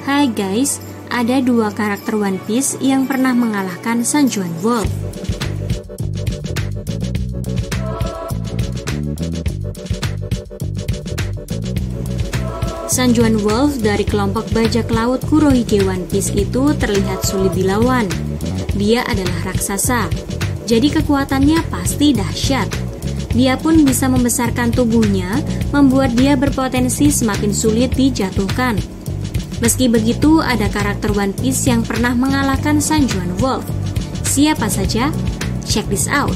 Hai guys, ada dua karakter One Piece yang pernah mengalahkan Sanjuan Wolf. Sanjuan Wolf dari kelompok bajak laut Kurohige One Piece itu terlihat sulit dilawan. Dia adalah raksasa, jadi kekuatannya pasti dahsyat. Dia pun bisa membesarkan tubuhnya, membuat dia berpotensi semakin sulit dijatuhkan. Meski begitu, ada karakter One Piece yang pernah mengalahkan Sanjuan Wolf. Siapa saja? Check this out.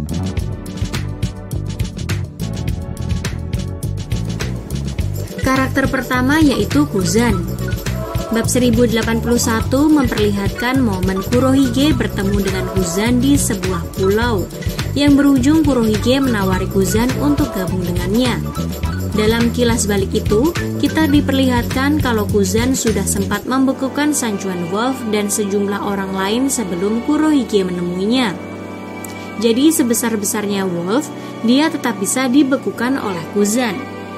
Karakter pertama yaitu Kuzan. Bab 1081 memperlihatkan momen Kurohige bertemu dengan Kuzan di sebuah pulau, yang berujung Kurohige menawari Kuzan untuk gabung dengannya. Dalam kilas balik itu, kita diperlihatkan kalau Kuzan sudah sempat membekukan Sanjuan Wolf dan sejumlah orang lain sebelum Kurohige menemuinya. Jadi sebesar-besarnya Wolf, dia tetap bisa dibekukan oleh Kuzan.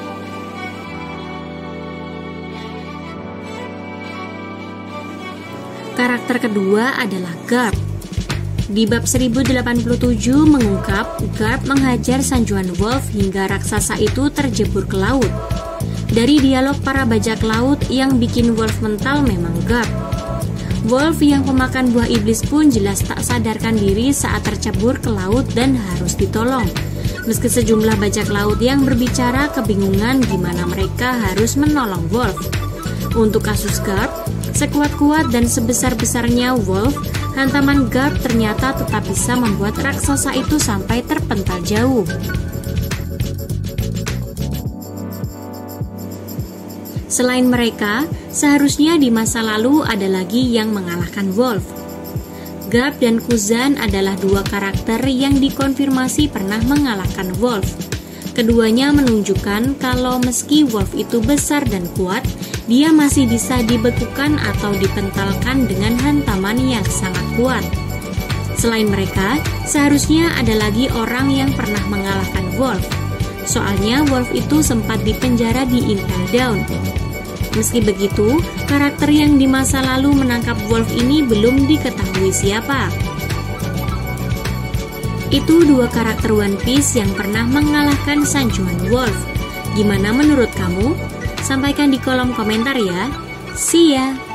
Karakter kedua adalah Garp. Di bab 1087 mengungkap Garp menghajar Sanjuan Wolf hingga raksasa itu terjebur ke laut. Dari dialog para bajak laut, yang bikin Wolf mental memang Garp. Wolf yang pemakan buah iblis pun jelas tak sadarkan diri saat tercebur ke laut dan harus ditolong. Meski sejumlah bajak laut yang berbicara kebingungan gimana mereka harus menolong Wolf. Untuk kasus Garp, sekuat-kuat dan sebesar-besarnya Wolf, hantaman Garp ternyata tetap bisa membuat raksasa itu sampai terpental jauh. Selain mereka, seharusnya di masa lalu ada lagi yang mengalahkan Wolf. Garp dan Kuzan adalah dua karakter yang dikonfirmasi pernah mengalahkan Wolf. Keduanya menunjukkan kalau meski Wolf itu besar dan kuat, dia masih bisa dibekukan atau dipentalkan dengan hantaman yang sangat kuat. Selain mereka, seharusnya ada lagi orang yang pernah mengalahkan Wolf. Soalnya Wolf itu sempat dipenjara di Impel Down. Meski begitu, karakter yang di masa lalu menangkap Wolf ini belum diketahui siapa. Itu dua karakter One Piece yang pernah mengalahkan Sanjuan Wolf. Gimana menurut kamu? Sampaikan di kolom komentar ya. See ya!